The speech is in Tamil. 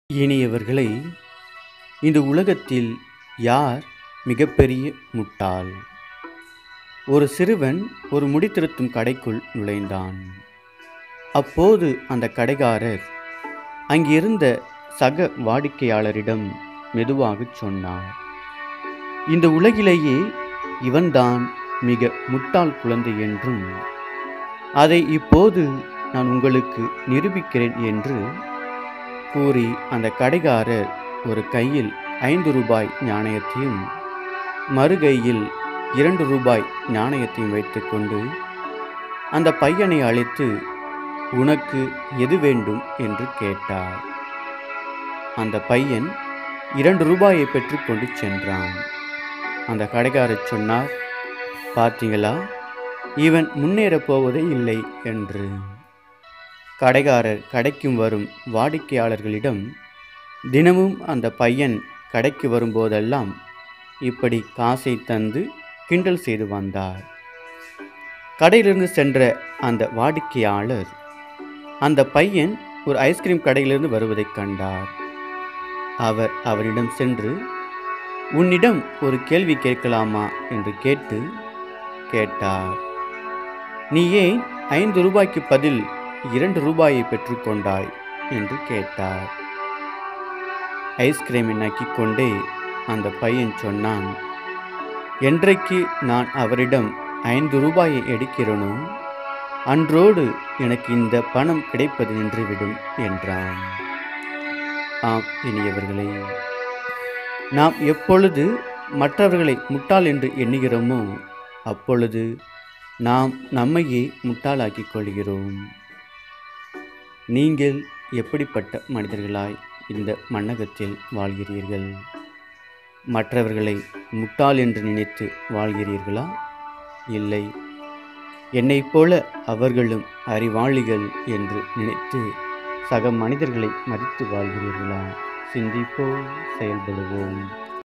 இனியவர்களே, இந்த உலகத்தில் யார் மிகப்பெரிய முட்டாள்? ஒரு சிறுவன் ஒரு முடித்திருத்தும் கடைக்குள் நுழைந்தான். அப்போது அந்த கடைக்காரர் அங்கிருந்த சக வாடிக்கையாளரிடம் மெதுவாகச் சொன்னார், இந்த உலகிலேயே இவன்தான் மிக முட்டாள் குழந்தை என்றும், அதை இப்போது நான் உங்களுக்கு நிரூபிக்கிறேன் என்று கூறி அந்த கடைக்காரர் ஒரு கையில் 5 ரூபாய் நாணயத்தையும் மறு கையில் 2 ரூபாய் நாணயத்தையும் வைத்துக்கொண்டு அந்த பையனை அழைத்து, உனக்கு எது வேண்டும் என்று கேட்டார். அந்த பையன் 2 ரூபாயை பெற்றுக்கொண்டு சென்றான். அந்த கடைக்காரர் சொன்னார், பார்த்தீங்களா, இவன் முன்னேறப் போவதே இல்லை என்று. கடைக்காரர் கடைக்கு வரும் வாடிக்கையாளர்களிடம் தினமும் அந்த பையன் கடைக்கு வரும்போதெல்லாம் இப்படி காசை தந்து கிண்டல் செய்து வந்தார். கடையிலிருந்து சென்ற அந்த வாடிக்கையாளர் அந்த பையன் ஒரு ஐஸ்கிரீம் கடையிலிருந்து வருவதைக் கண்டார். அவர் அவரிடம் சென்று, உன்னிடம் ஒரு கேள்வி கேட்கலாமா என்று கேட்டார். நீ ஏன் 5 ரூபாய்க்கு பதில் 2 ரூபாயை பெற்றுக்கொண்டாய் என்று கேட்டார். ஐஸ்கிரீமை நக்கிக் கொண்டே அந்த பையன் சொன்னான், என்றைக்கு நான் அவரிடம் 5 ரூபாயை எடுக்கிறேனோ அன்றோடு எனக்கு இந்த பணம் கிடைப்பது நின்றுவிடும் என்றான். ஆம் இனியவர்களே, நாம் எப்பொழுது மற்றவர்களை முட்டாள் என்று எண்ணுகிறோமோ அப்பொழுது நாம் நம்மையே முட்டாளாக்கிக் கொள்கிறோம். நீங்கள் எப்படிப்பட்ட மனிதர்களாய் இந்த மண்ணகத்தில் வாழ்கிறீர்கள்? மற்றவர்களை முட்டாள் என்று நினைத்து வாழ்கிறீர்களா? இல்லை, என்னைப் போல அவர்களும் அறிவாளிகள் என்று நினைத்து சக மனிதர்களை மதித்து வாழ்கிறீர்களா? சிந்திப்போம், செயல்படுவோம்.